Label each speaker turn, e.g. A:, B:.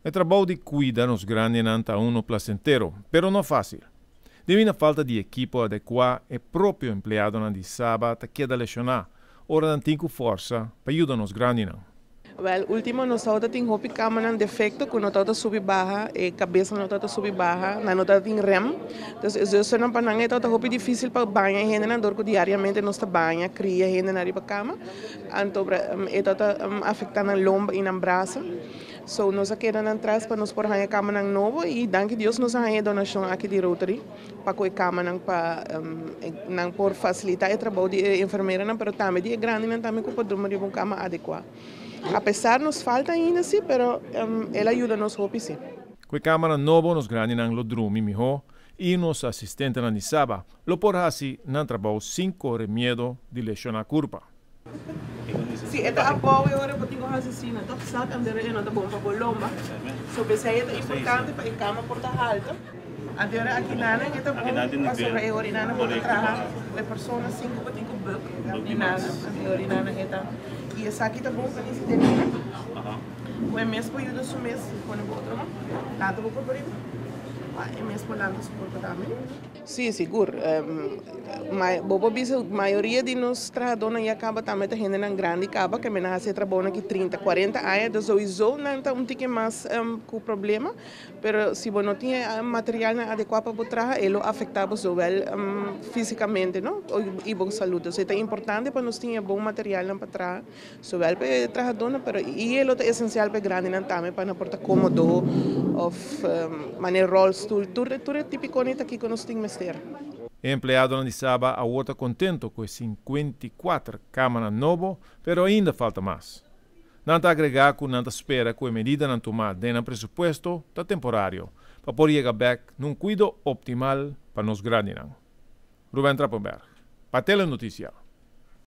A: O trabalho de cuidar nos grandes anta uno placentero, pero não fácil. Devido à falta de equipo adequado, é próprio empregado na de sábado que da lecionar, ora não tem força para ajudar nos grandes.
B: Well, último nós estamos tem hopi câmera defecto que nós estamos sub baja, cabeça nós estamos sub baja, nós estamos tem rem. Então isso não para ninguém está hopi difícil para banhar gente na dor que diariamente nós está banha, cria gente na riba cama, então está afetando a lomba e na braço. So nós queremos atrás para nós pôr a câmera novo e danke Deus nós a donação aqui de Rotary para que a câmera para não por facilitar o trabalho de enfermeira, mas também de grande não também que pode dormir uma cama adequada. Apesar nos falta ainda sim, pero ela ajuda nos hopi sim.
A: Com a câmera nova nos grandes não lo drumi melhor e nos assistente na nisaba lo por assim não trabalho 5 horas medo de lesionar a curva.
B: Sim, é a boa hora para tirar assassina. Então sabe onde é não tá bom para bolomba. So besa é importante para a cama portar alta. Agora aqui nada é tá bom. A sobre a orinana por trabalhar. A pessoa 5 para tirar buck. E nada, a orinana é tá. E essa aqui tá bom para esse tempo. O mês por ajuda o mês quando outro não. Nada vou por aí. É mesmo por lá no suporte também. Sim, seguro. A maioria de nós trabalhadores acaba também tendo uma grande caba que menos se trabalha aqui 30, 40 anos, então isso não está um pouquinho mais com problema, mas se você não tem material adequado para trabalhar, ele afeta fisicamente, não? E a saúde. Então é importante para nós ter bom material para trabalhar, só para trabalhadores, e ele é essencial para grande também para não portar cômodo ou maneira rollstool, tudo é típico aqui que nós temos.
A: O empregado na Nisaba a está contento com 54 câmaras novas, mas ainda falta mais. Não está agregar que não espera que a medida não tomada dentro do presupuesto está temporário, para poder chegar back num cuidado optimal para nos grandes. Rubén Trappenberg, para a Telenotícia.